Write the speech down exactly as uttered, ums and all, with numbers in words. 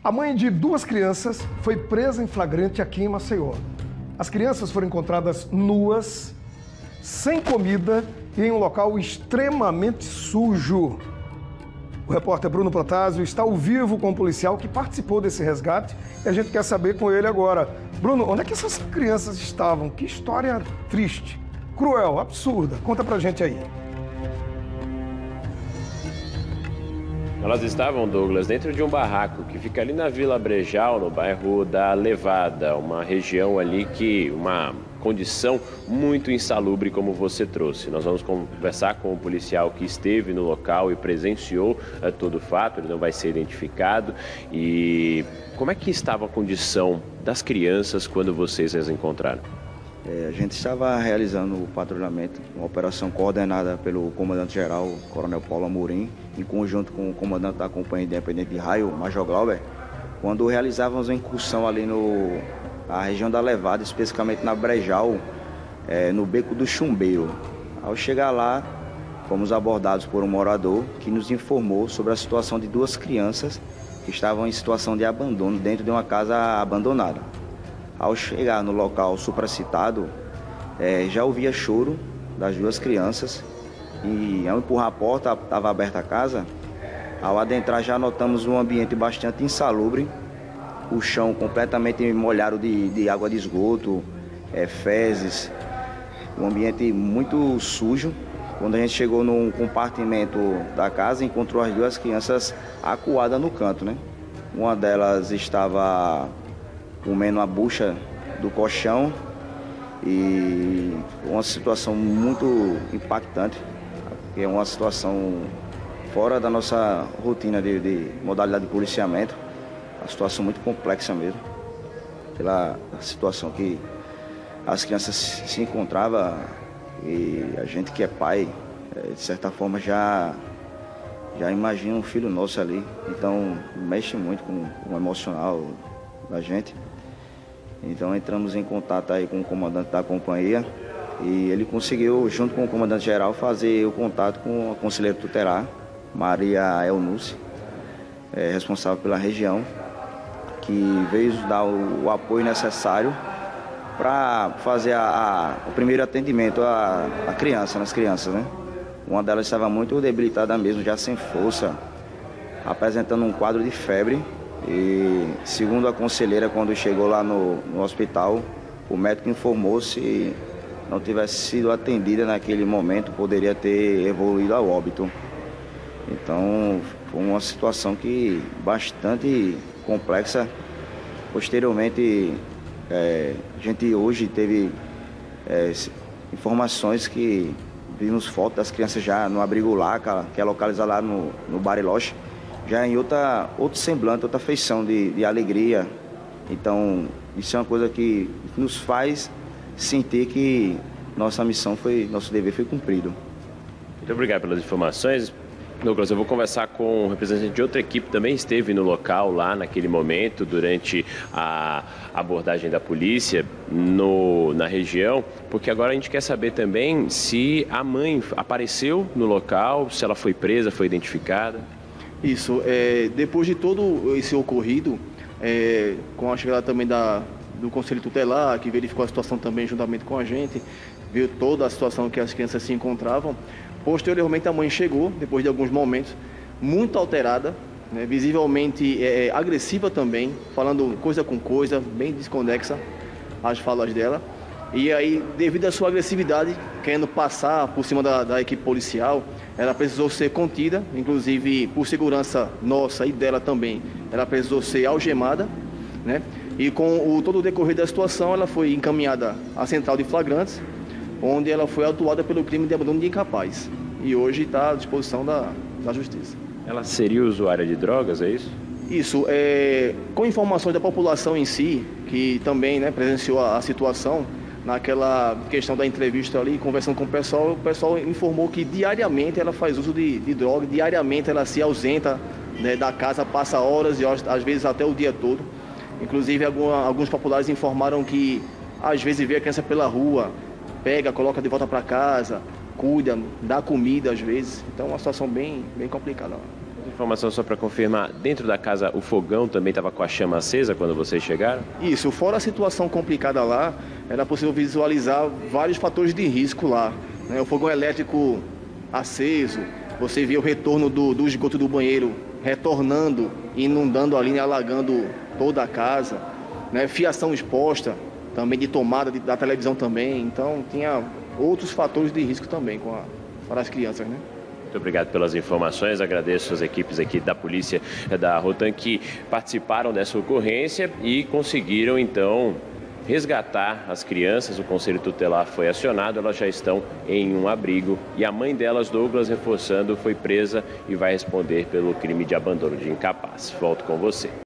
A mãe de duas crianças foi presa em flagrante aqui em Maceió. As crianças foram encontradas nuas, sem comida e em um local extremamente sujo. O repórter Bruno Protásio está ao vivo com o policial que participou desse resgate e a gente quer saber com ele agora. Bruno, onde é que essas crianças estavam? Que história triste, cruel, absurda. Conta pra gente aí. Elas estavam, Douglas, dentro de um barraco que fica ali na Vila Brejal, no bairro da Levada, uma região ali que, uma condição muito insalubre, como você trouxe. Nós vamos conversar com o policial que esteve no local e presenciou é, todo o fato, ele não vai ser identificado. E como é que estava a condição das crianças quando vocês as encontraram? É, a gente estava realizando o patrulhamento, uma operação coordenada pelo comandante-geral, Coronel Paulo Amorim, em conjunto com o comandante da Companhia Independente de Raio, Major Glauber, quando realizávamos a incursão ali no, na região da Levada, especificamente na Brejal, é, no Beco do Chumbeiro. Ao chegar lá, fomos abordados por um morador que nos informou sobre a situação de duas crianças que estavam em situação de abandono dentro de uma casa abandonada. Ao chegar no local supracitado, é, já ouvia choro das duas crianças e ao empurrar a porta, estava aberta a casa, ao adentrar já notamos um ambiente bastante insalubre, o chão completamente molhado de, de água de esgoto, é, fezes, um ambiente muito sujo. Quando a gente chegou num compartimento da casa, encontrou as duas crianças acuadas no canto, né? Uma delas estava comendo a bucha do colchão e uma situação muito impactante, porque é uma situação fora da nossa rotina de, de modalidade de policiamento, uma situação muito complexa mesmo, pela situação que as crianças se encontravam e a gente que é pai, de certa forma já, já imagina um filho nosso ali, então mexe muito com o emocional da gente. Então entramos em contato aí com o comandante da companhia e ele conseguiu, junto com o comandante-geral, fazer o contato com a conselheira tutelar, Maria Elnuce, é, responsável pela região, que veio dar o, o apoio necessário para fazer a, a, o primeiro atendimento à, à criança, nas crianças, né? Uma delas estava muito debilitada mesmo, já sem força, apresentando um quadro de febre. E segundo a conselheira, quando chegou lá no, no hospital, o médico informou se não tivesse sido atendida naquele momento, poderia ter evoluído ao óbito. Então foi uma situação que bastante complexa. Posteriormente, é, a gente hoje teve é, informações que vimos fotos das crianças já no abrigo lá, que é localizado lá no, no Bariloche, já em outra, outro semblante, outra feição de, de alegria. Então, isso é uma coisa que nos faz sentir que nossa missão foi, nosso dever foi cumprido. Muito obrigado pelas informações. Douglas, eu vou conversar com um representante de outra equipe que também esteve no local lá naquele momento, durante a abordagem da polícia no, na região, porque agora a gente quer saber também se a mãe apareceu no local, se ela foi presa, foi identificada. Isso, é, depois de todo esse ocorrido, é, com a chegada também da, do Conselho Tutelar, que verificou a situação também juntamente com a gente, viu toda a situação que as crianças se encontravam, posteriormente a mãe chegou, depois de alguns momentos, muito alterada, né, visivelmente é, agressiva também, falando coisa com coisa, bem desconexa as falas dela. E aí, devido à sua agressividade, querendo passar por cima da, da equipe policial, ela precisou ser contida, inclusive por segurança nossa e dela também, ela precisou ser algemada, né? E com o, todo o decorrer da situação, ela foi encaminhada à central de flagrantes, onde ela foi autuada pelo crime de abandono de incapaz. E hoje está à disposição da, da justiça. Ela seria usuária de drogas, é isso? Isso, é, com informações da população em si, que também, né, presenciou a, a situação, naquela questão da entrevista ali, conversando com o pessoal, o pessoal informou que diariamente ela faz uso de, de droga, diariamente ela se ausenta, né, da casa, passa horas e horas, às vezes até o dia todo. Inclusive, alguma, alguns populares informaram que às vezes vê a criança pela rua, pega, coloca de volta para casa, cuida, dá comida às vezes. Então é uma situação bem, bem complicada. Informação só para confirmar, dentro da casa o fogão também estava com a chama acesa quando vocês chegaram? Isso, fora a situação complicada lá, era possível visualizar vários fatores de risco lá, né? O fogão elétrico aceso, você via o retorno do, do esgoto do banheiro retornando, inundando ali, alagando toda a casa, né? Fiação exposta, também de tomada de, da televisão também, então tinha outros fatores de risco também com a, para as crianças, né? Muito obrigado pelas informações, agradeço as equipes aqui da polícia da Rotan que participaram dessa ocorrência e conseguiram então resgatar as crianças. O Conselho Tutelar foi acionado, elas já estão em um abrigo e a mãe delas, Douglas, reforçando, foi presa e vai responder pelo crime de abandono de incapaz. Volto com você.